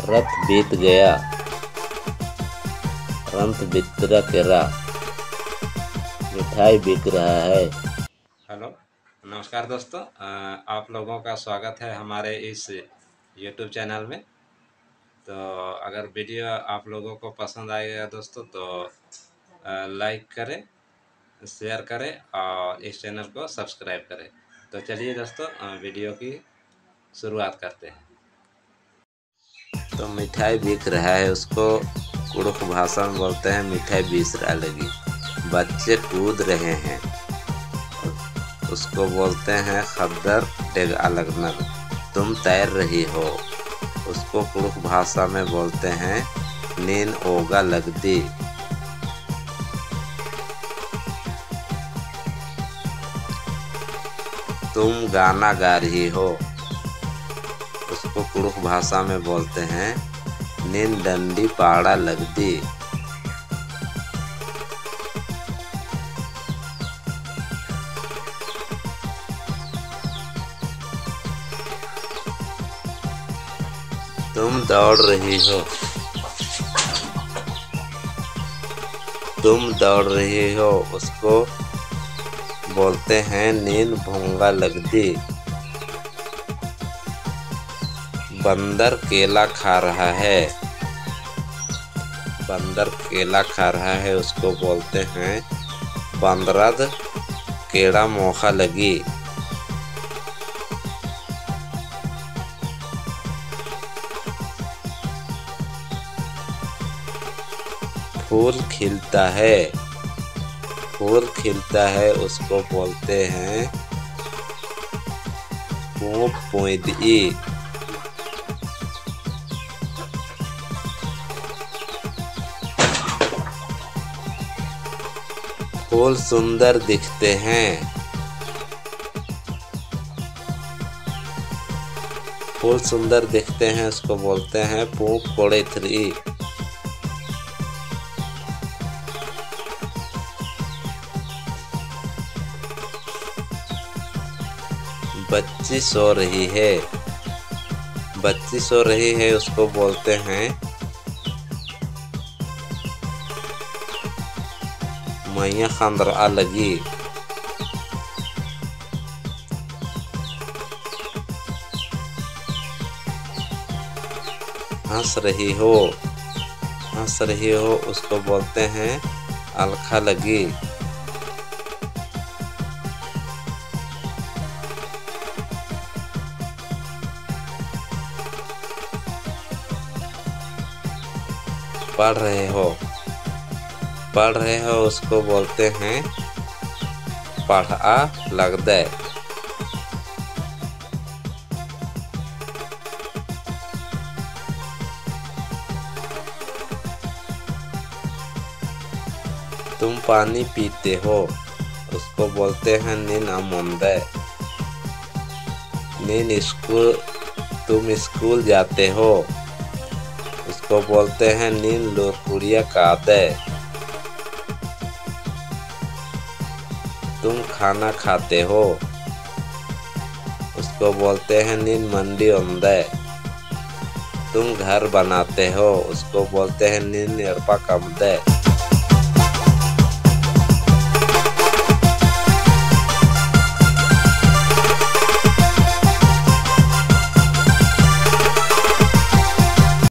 रथ बीत गया रंत बितरा केरा, मिठाई बिक रहा है। हेलो, नमस्कार दोस्तों। आप लोगों का स्वागत है हमारे इस YouTube चैनल में। तो अगर वीडियो आप लोगों को पसंद आएगा दोस्तों तो लाइक करें, शेयर करें और इस चैनल को सब्सक्राइब करें। तो चलिए दोस्तों वीडियो की शुरुआत करते हैं। तो मिठाई बिक रहा है, उसको कुड़ुक भाषा में बोलते हैं मिठाई बीसरा लगी। बच्चे कूद रहे हैं, उसको बोलते हैं खद्दर डेग अलग नग। तुम तैर रही हो, उसको कुड़ुक भाषा में बोलते हैं नीन ओगा लगदी। तुम गाना गा रही हो, उसको कुड़ुक भाषा में बोलते हैं नीन डंडी पाड़ा लगदी। तुम दौड़ रही हो, तुम दौड़ रही हो, उसको बोलते हैं नीन भोंगा लगदी। बंदर केला खा रहा है, बंदर केला खा रहा है, उसको बोलते हैं बंदरद केड़ा मोखा लगी। फूल खिलता है, फूल खिलता है, उसको बोलते हैं पूप पुईदी। फूल सुंदर दिखते हैं, फूल सुंदर दिखते हैं, उसको बोलते हैं पूप कोड़े थ्री। बच्ची सो रही है, बच्ची सो रही है, उसको बोलते हैं मैया खंदरा लगी। हंस रही हो, हंस रही हो, उसको बोलते हैं अलखा लगी। पढ़ रहे हो, पढ़ रहे हो, उसको बोलते हैं पढ़ा लगदे। तुम पानी पीते हो, उसको बोलते हैं नीन अमुंदे। नीन स्कूल, तुम स्कूल जाते हो, उसको बोलते हैं नीन लोरकुड़िया कादे। तुम खाना खाते हो, उसको बोलते हैं नीन मंडी ओंदे। तुम घर बनाते हो, उसको बोलते हैं नीन निर्पा कमदे।